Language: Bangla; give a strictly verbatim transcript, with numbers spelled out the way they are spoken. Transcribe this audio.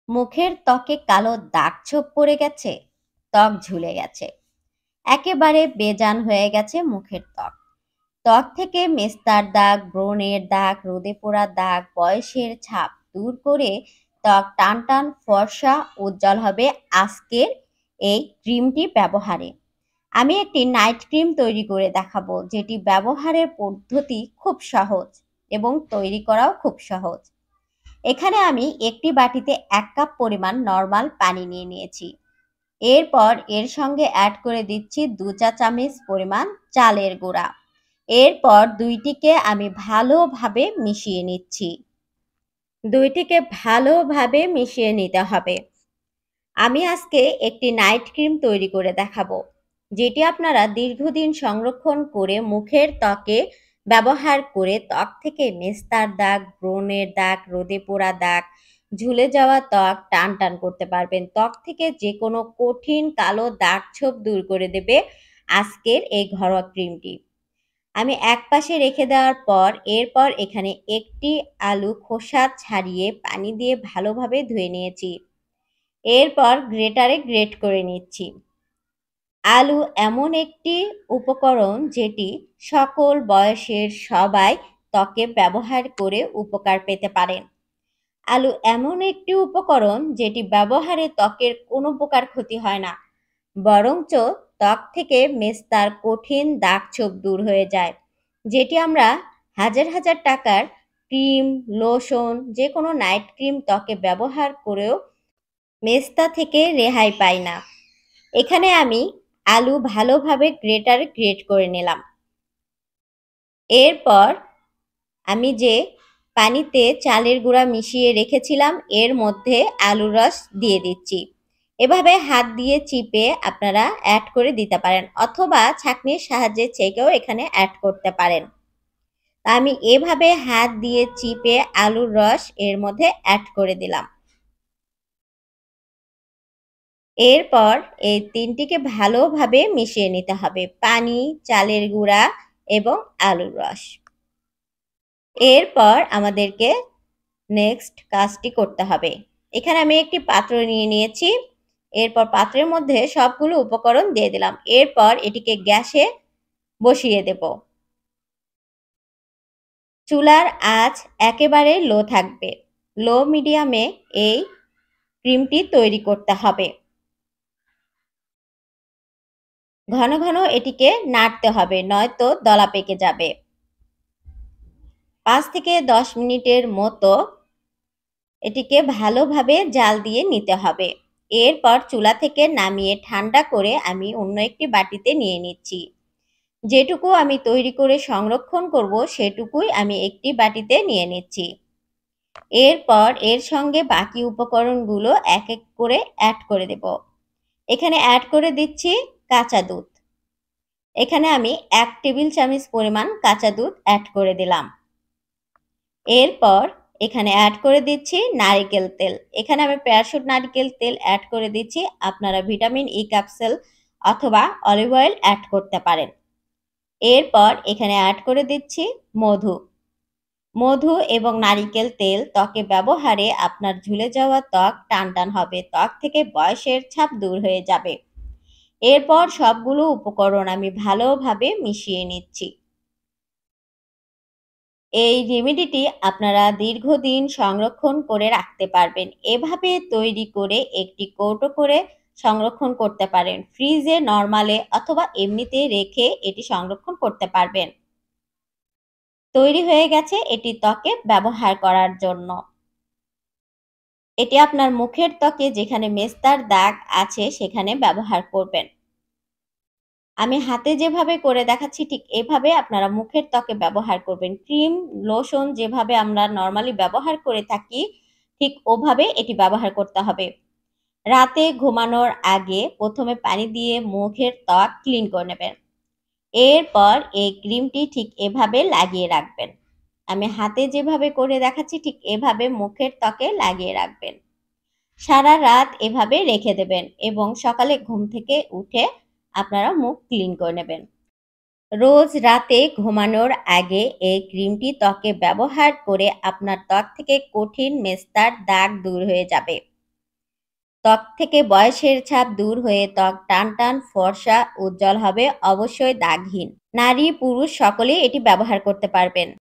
মুখের ত্বকে কালো দাগ ছোপ পড়ে গেছে, ত্বক ঝুলে গেছে, একেবারে বেজান হয়ে গেছে মুখের ত্বক। ত্বক থেকে মেস্তার দাগ, ব্রণের দাগ, রোদে পোড়া দাগ, বয়সের ছাপ দূর করে ত্বক টান টান ফর্সা উজ্জ্বল হবে আজকের এই ক্রিমটি ব্যবহারে। আমি একটি নাইট ক্রিম তৈরি করে দেখাবো, যেটি ব্যবহারের পদ্ধতি খুব সহজ এবং তৈরি করাও খুব সহজ। এখানে আমি একটি বাটিতে এক কাপ পরিমাণ নর্মাল পানি নিয়ে নিয়েছি। এরপর এর সঙ্গে অ্যাড করে দিচ্ছি দু চা চামচ পরিমাণ চালের গুঁড়া। এরপর দুইটিকে আমি ভালোভাবে মিশিয়ে নিচ্ছি। দুইটিকে ভালোভাবে মিশিয়ে নিতে হবে। আমি আজকে একটি নাইট ক্রিম তৈরি করে দেখাবো, যেটি আপনারা দীর্ঘদিন সংরক্ষণ করে মুখের ত্বকে ব্যবহার করে ত্বক থেকে মেস্তার দাগ, ব্রণের দাগ, রোদে পোড়া দাগ, ঝুলে যাওয়া ত্বক টান টান করতে পারবেন। ত্বক থেকে যে কোনো কঠিন কালো দাগ ছোপ দূর করে দেবে আজকের এই ঘরোয়া ক্রিমটি। আমি এক পাশে রেখে দেওয়ার পর এরপর এখানে একটি আলু খোসা ছাড়িয়ে পানি দিয়ে ভালোভাবে ধুয়ে নিয়েছি। এরপর গ্রেটারে গ্রেট করে নিচ্ছি। আলু এমন একটি উপকরণ যেটি সকল বয়সের সবাই ত্বকে ব্যবহার করে উপকার পেতে পারেন। আলু এমন একটি উপকরণ যেটি ব্যবহারে ত্বকের কোনো প্রকার ক্ষতি হয় না, বরঞ্চ ত্বক থেকে মেস্তার কঠিন দাগ ছোপ দূর হয়ে যায়, যেটি আমরা হাজার হাজার টাকার ক্রিম, লোশন, যে কোনো নাইট ক্রিম ত্বকে ব্যবহার করেও মেস্তা থেকে রেহাই পাই না। এখানে আমি আলু ভালোভাবে গ্রেটারে গ্রেট করে নিলাম। এরপর আমি যে পানিতে চালের গুঁড়া মিশিয়ে রেখেছিলাম এর মধ্যে আলুর রস দিয়ে দিচ্ছি। এভাবে হাত দিয়ে চিপে আপনারা অ্যাড করে দিতে পারেন, অথবা ছাঁকনির সাহায্যে ছেঁকেও এখানে অ্যাড করতে পারেন। আমি এভাবে হাত দিয়ে চিপে আলুর রস এর মধ্যে অ্যাড করে দিলাম। এরপর এই তিনটিকে ভালোভাবে মিশিয়ে নিতে হবে, পানি, চালের গুঁড়া এবং আলুর রস। এরপর আমাদেরকে নেক্সট কাজটি করতে হবে। এখানে আমি একটি পাত্র নিয়ে নিয়েছি। এরপর পাত্রের মধ্যে সবগুলো উপকরণ দিয়ে দিলাম। এরপর এটিকে গ্যাসে বসিয়ে দেব। চুলার আঁচ একেবারে লো থাকবে। লো মিডিয়ামে এই ক্রিমটি তৈরি করতে হবে। ঘন ঘন এটিকে নাড়তে হবে, নয়তো দলা পেকে যাবে। পাঁচ থেকে দশ মিনিটের মতো এটিকে ভালোভাবে জাল দিয়ে নিতে হবে। এরপর চুলা থেকে নামিয়ে ঠান্ডা করে আমি অন্য একটি বাটিতে নিয়ে নিচ্ছি। যেটুকু আমি তৈরি করে সংরক্ষণ করব সেটুকুই আমি একটি বাটিতে নিয়ে নিচ্ছি। এরপর এর সঙ্গে বাকি উপকরণগুলো এক এক করে অ্যাড করে দেব। এখানে অ্যাড করে দিচ্ছি কাঁচা দুধ। এখানে আমি এক টেবিল চামচ পরিমাণ কাঁচা দুধ অ্যাড করে দিলাম। এরপর এখানে অ্যাড করে দিচ্ছি নারিকেল তেল। এখানে আমি প্যারাশুট নারিকেল তেল অ্যাড করে দিচ্ছি। আপনারা ভিটামিন ই ক্যাপসুল অথবা অলিভ অয়েল অ্যাড করতে পারেন। এরপর এখানে অ্যাড করে দিচ্ছি মধু। মধু এবং নারিকেল তেল ত্বকে ব্যবহারে আপনার ঝুলে যাওয়া ত্বক টান টান হবে, ত্বক থেকে বয়সের ছাপ দূর হয়ে যাবে। এরপর সবগুলো উপকরণ আমি ভালোভাবে মিশিয়ে নিচ্ছি। এই রেমেডিটি আপনারা দীর্ঘদিন সংরক্ষণ করে রাখতে পারবেন। এভাবে তৈরি করে একটি কৌটো করে সংরক্ষণ করতে পারেন। ফ্রিজে, নরমালে অথবা এমনিতে রেখে এটি সংরক্ষণ করতে পারবেন। তৈরি হয়ে গেছে এটি ত্বকে ব্যবহার করার জন্য। এটি আপনার মুখের ত্বকে যেখানে মেস্তার দাগ আছে সেখানে ব্যবহার করবেন। আমি হাতে যেভাবে করে দেখাচ্ছি ঠিক এভাবে আপনারা মুখের ত্বকে ব্যবহার করবেন। ক্রিম, লোশন যেভাবে আমরা নরমালি ব্যবহার করে থাকি ঠিক ওভাবে এটি ব্যবহার করতে হবে। রাতে ঘুমানোর আগে প্রথমে পানি দিয়ে মুখের ত্বক ক্লিন করে নেবেন। এরপর এই ক্রিমটি ঠিক এভাবে লাগিয়ে রাখবেন। আমি হাতে যেভাবে করে দেখাচ্ছি ঠিক এভাবে মুখের ত্বকে লাগিয়ে রাখবেন। সারা রাত এভাবে রেখে দেবেন এবং সকালে ঘুম থেকে উঠে আপনারা মুখ ক্লিন করে নেবেন। রোজ রাতে ঘুমানোর আগে এই ক্রিমটি ত্বকে ব্যবহার করে আপনার ত্বক থেকে কঠিন মেস্তার দাগ দূর হয়ে যাবে। ত্বক থেকে বয়সের ছাপ দূর হয়ে ত্বক টান টান ফর্সা উজ্জ্বল হবে, অবশ্যই দাগহীন। নারী পুরুষ সকলেই এটি ব্যবহার করতে পারবেন।